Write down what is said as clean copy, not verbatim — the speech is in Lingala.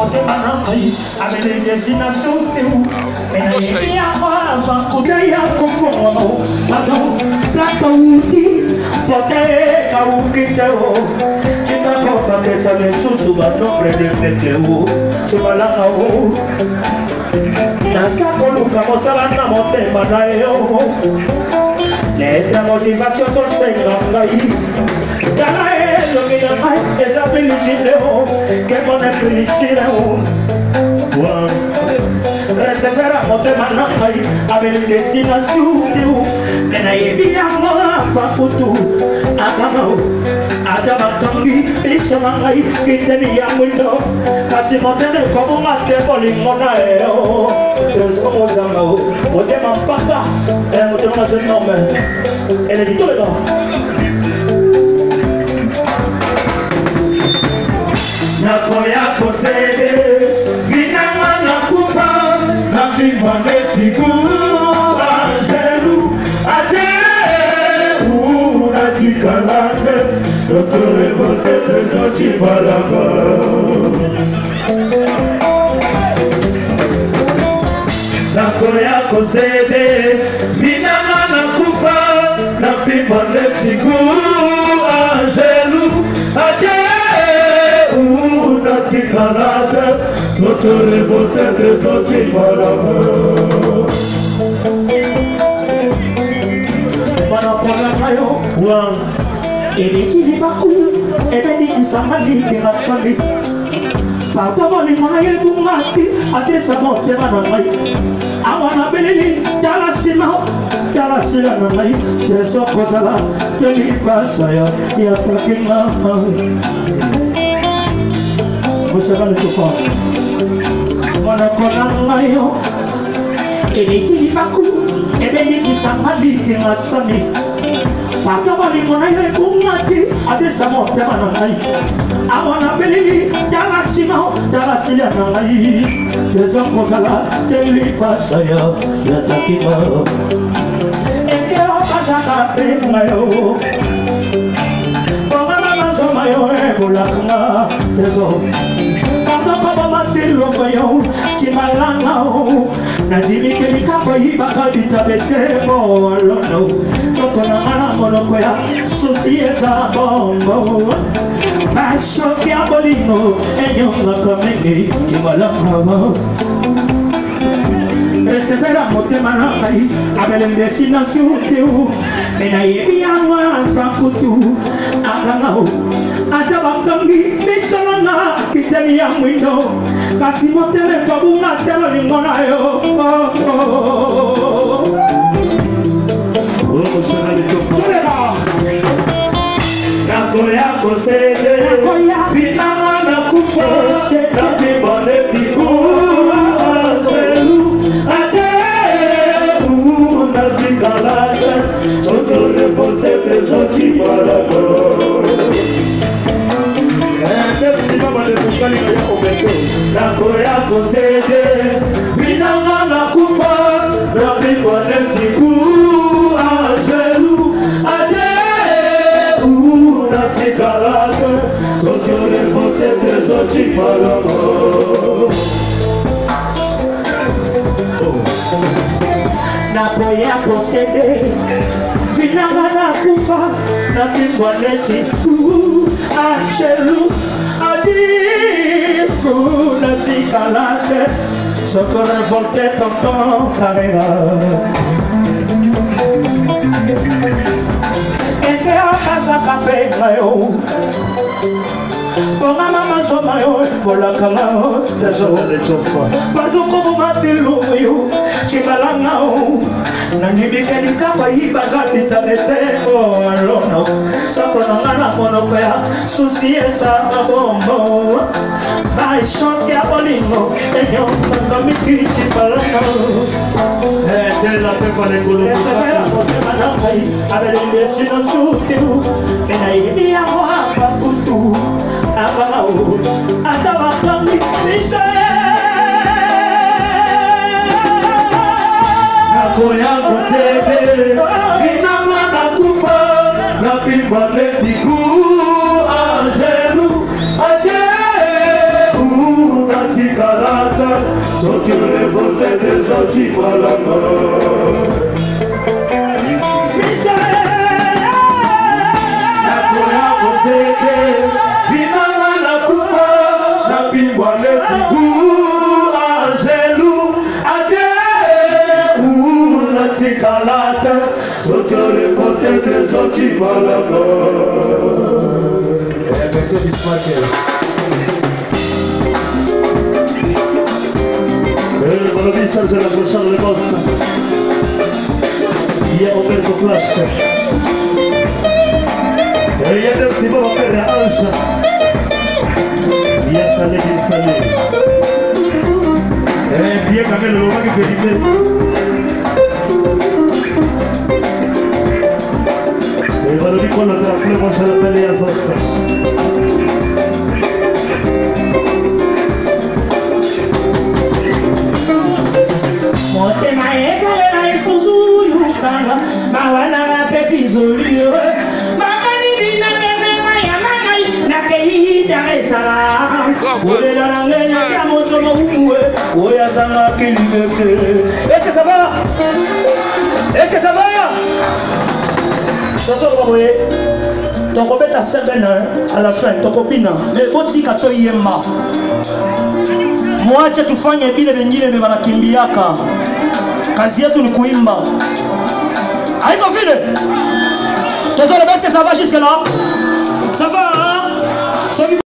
motema na ngai abele destination te ena ya kwa kudaya kufungwa mano plaka uti pote ka ukiteo chika kwa pesa lesusu ba nombre de meteo chumalanga o nasa koluka mosala na motema na yo lettre motivation so senga ngai dala lo que yo hay esa felicidad que con el felicidad resevera motema na ngai abeli destination te na yebi anga fa kutu akama Adama kangi isama ngai kiteni ya mwindo kasi motene komo mate boli mona eo Tereso mozanga o motema mpaka motema na jeune homme elle est tout le temps Nakoya kosede vinanga nakufa napimwa netiku angelu ate unatikalabe soto revolte tezochi palaba Nakoya kosede vinanga nakufa napimwa netiku angelu ate Tikalade, soto revolte tezochi palaba Manapona mayo Wang Initili baku Ebeni isamali kinasali Pataboli maye bungati Atesa mote manamai Awana belili Dala sila namai Teso kozala Teli pasaya Yatakinga Mosala le tofa Wana kona mayo Initili baku Ebeni isamali kinasali Pataboli maye bungati Atesa mote manamai Awana belili Dala sila namai Teso kozala Teli pasaya Yatakinga Ese opasaka pengayo Bongana mazomayo ebolakanga Teso Kakaba matilo mayo Chimalanga o Nazimike mikapa hibaka bitabete Bolono Soko na ngana monoko ya Susi eza bongo Mashoki abolino Enyonga kamenge Chimalanga Resevera motema na ngai abele destination te o Mena yebi yanga fakutu akanga o Adaba kangi misalanga kiteni ya mwindo Kasi moteme kabunga telo lingona yo Nakoya kosede Vinama na kufa Napi bonetiku Soto revolte tezochi palaba Nakoya kosede Vinanga nakufa Napikwa netiku angelu ate unatikalaka Soto revolte tezochi palaba Nakoya kosede Vinanga nakufa Napikwa netiku angelu Unatikalate Soko revolte tonton carrera Ese akasa kape mayo Bonga mama so mayo Bola kama Teso Paduko bumatilu yo Chibalanga o Nanibike nikapa hibaga Nitabete o alona Soko nangana monoko ya Susi esa bombo Baishon ya bolingo Enyo Nangamiki chibalanga Ete la pepa de kulu Ese vera motema na ngai Abele desino sutiu Mena yemi ya mwaka kutu Abanga o Adaba kangi Mise Nakoya kosebe Vinama nakufa Napimba lesiku Angelu Ate Unati soki revolte des antibalanga nakoya koseke vinanga na kufa na pingwa letigu angelu ate natikalata soki revolte des antibalanga Bolovi Serge la prochaine réponse. Il y a Roberto Flash. Il y a deux Simon Père Ange. Il y a Salé Bin Salé. Il y a quand même le moment qui fait l'idée. Et Bolovi qu'on a appelé moi je l'appelle Yazos. Motema esalela esuzulu kanga mawana bapepizolio makani bina bebe maya mangai nakeida esala olela ngenya ya moto mouwe oya zanga kilibete. Est-ce que ça va? Est-ce que ça va? Chazo boye ton copine a 7 ans à la fin ton copine mais boti kato yema mwache tufanye vile wengine wanakimbiaka. Kazi yetu ni kuimba. Haiko vile. Désolé, est-ce que ça va jusque là? Ça va hein?